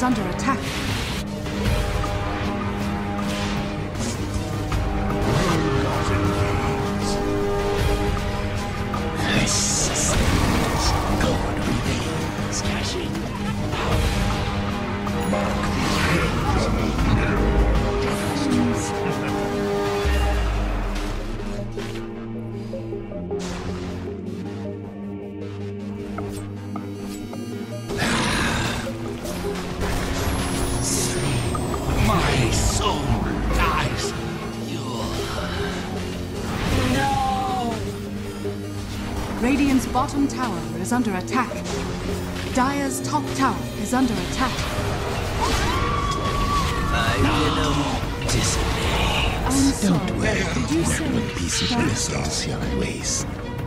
is under attack. God remains cashing out. Mark the my soul dies. No! Radiant's bottom tower is under attack. Dire's top tower is under attack. Disobey. I'm Don't sorry, worry. did you say One piece of blessings shall I waste.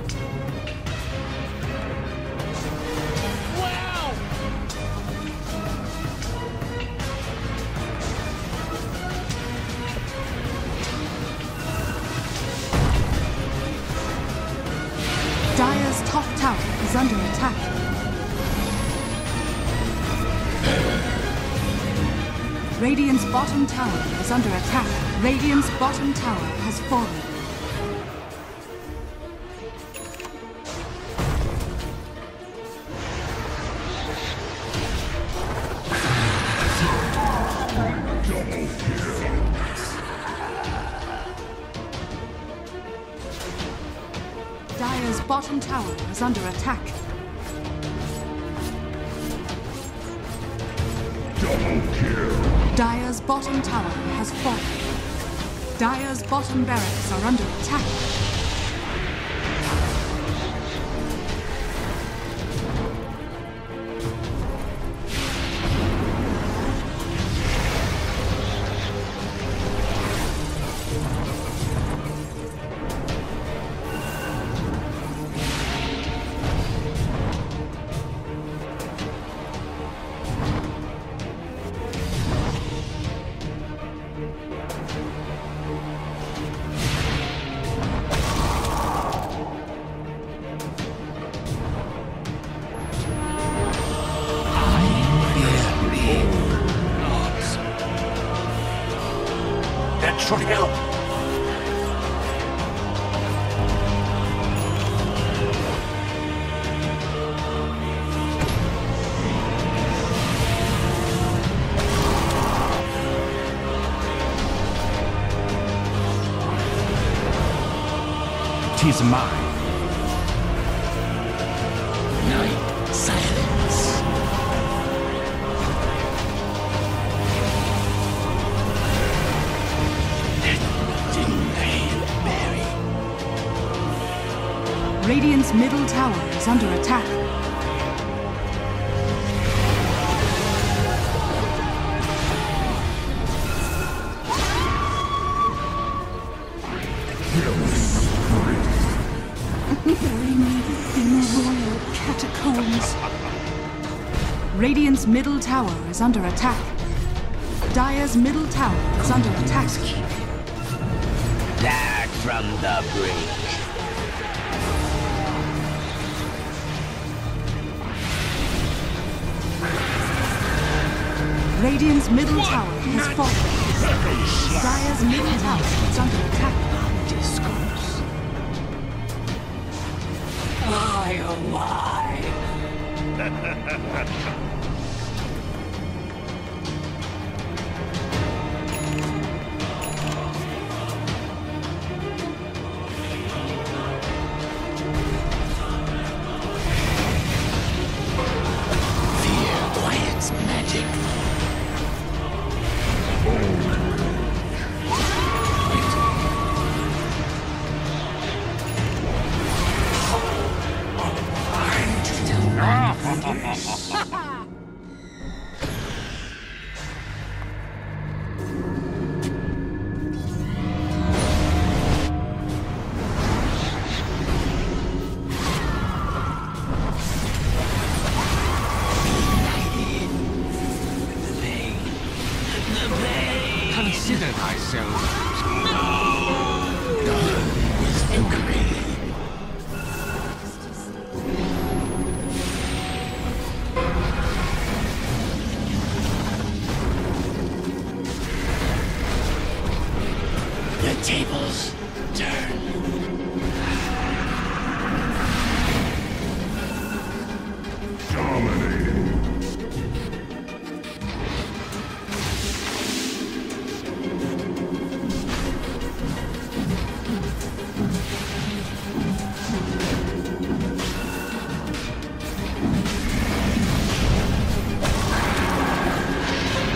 Dire's top tower is under attack. Radiant's bottom tower is under attack. Radiant's bottom tower has fallen. Dire's bottom tower is under attack. Dire's bottom tower has fallen. Dire's bottom barracks are under attack. That should help. Tis mine. Night silence. Radiant's middle tower is under attack. Bury me in the royal catacombs. Radiant's middle tower is under attack. Dire's middle tower is under attack. Back from the brink. Radiant's middle tower has fallen. Dire's middle tower is under attack. Discourse. I am alive. Fear quiets magic. Consider thyself. Done with victory.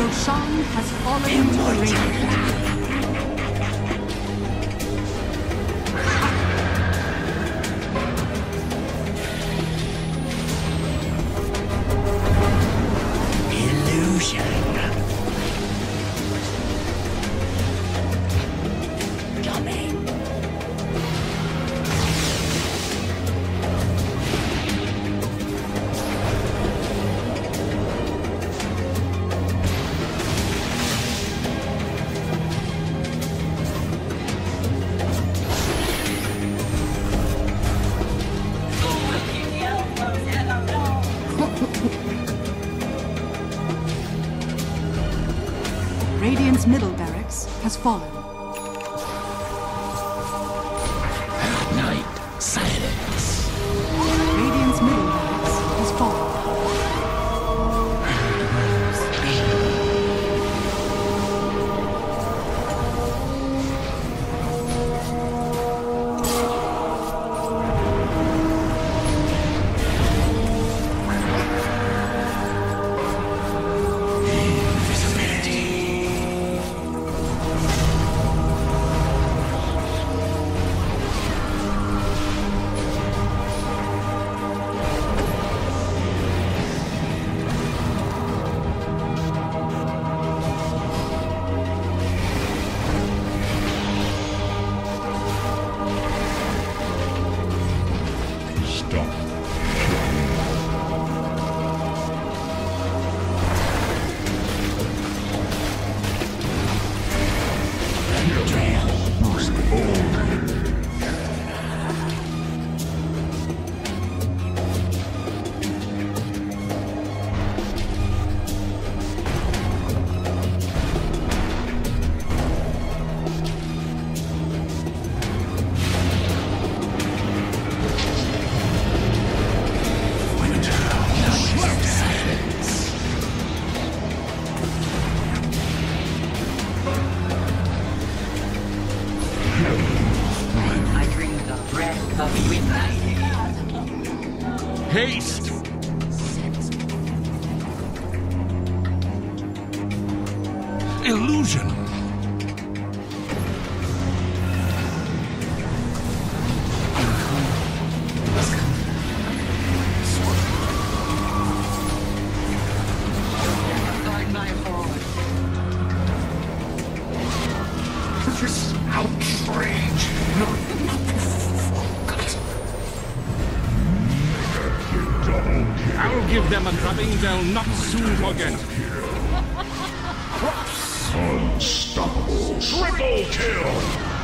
Roshan has fallen into the Radiant. Radiant's middle barracks has fallen. At night, silence. Radiant's middle barracks has fallen. Haste! Illusion! This outrage! I'll give them a drubbing they'll not soon forget. Unstoppable. Triple kill!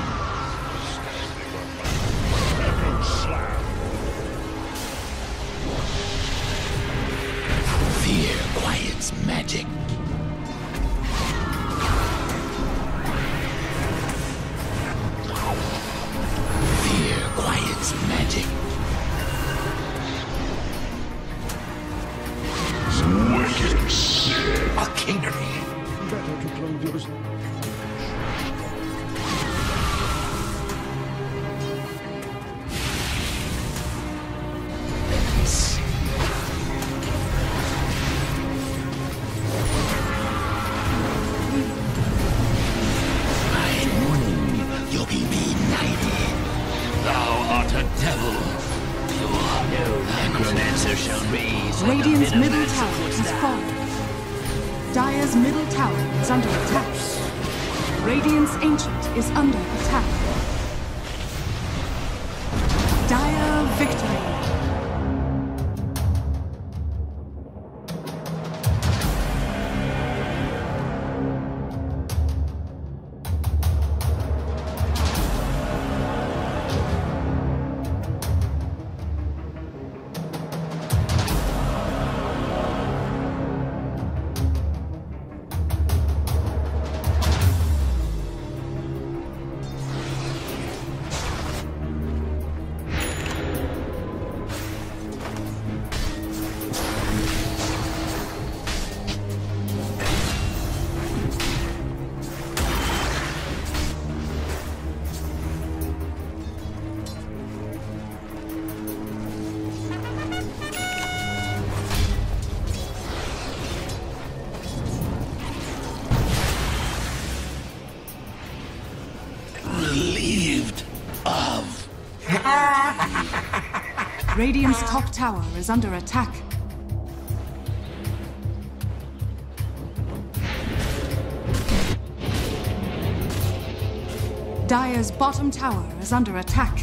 Epic slap. Fear quiets magic. Fear quiets magic. Wicked sick. A kingdom. Better to close yours. You'll be benighted. Thou art a devil. No necromancer shall raise. Radiant's middle tower has fallen. Dire's middle tower is under attack. Radiant's ancient is under attack. Dire victory. Radiant's top tower is under attack. Dire's bottom tower is under attack.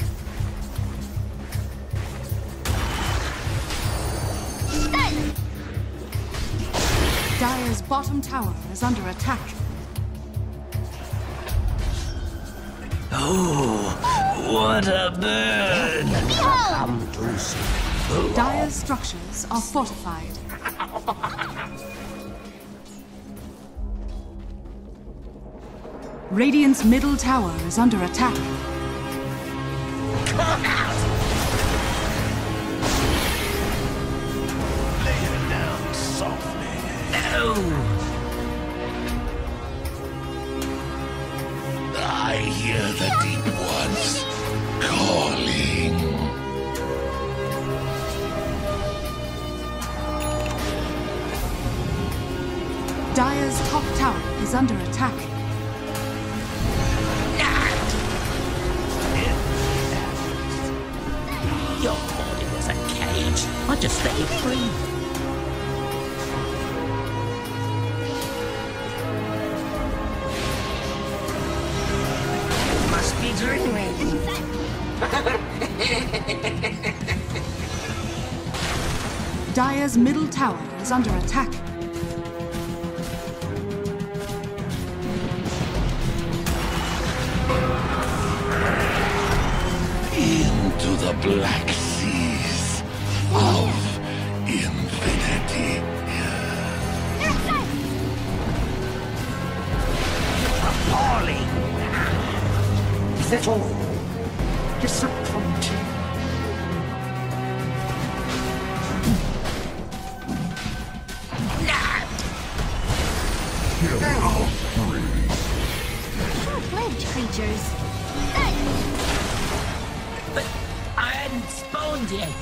Dire's bottom tower is under attack. Oh, what a burn! Come to see. Dire's structures are fortified. Radiant's middle tower is under attack. Come out! Lay her down softly. No! I hear the deep ones calling. Dire's top tower is under attack. Your body was a cage. I just let it free. Must be dreaming. Dire's middle tower is under attack. Into the black seas of infinity. Appalling! Is that all? Disappointing. Short-lived creatures. But I hadn't spawned yet.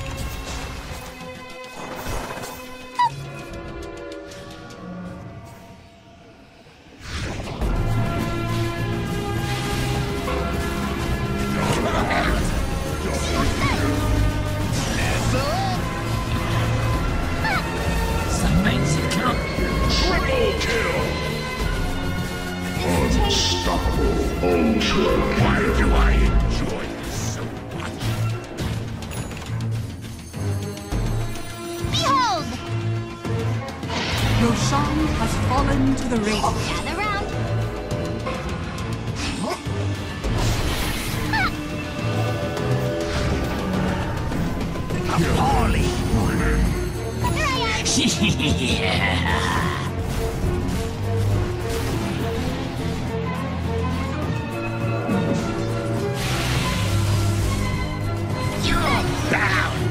Something's coming. Triple kill! Unstoppable ultra. Why do I enjoy this so much? Behold! Roshan has fallen to the Radiant. Gather round. Appalling! Here I am. Yeah. You're bound.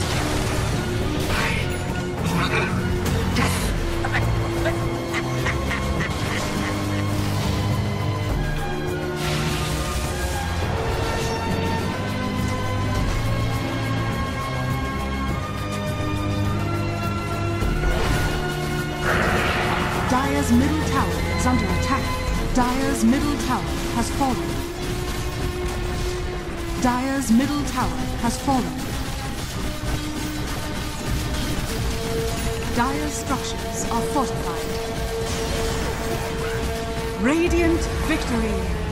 Dire's middle tower is under attack. Dire's middle tower has fallen. Dire's middle tower has fallen. Dire's structures are fortified. Radiant victory!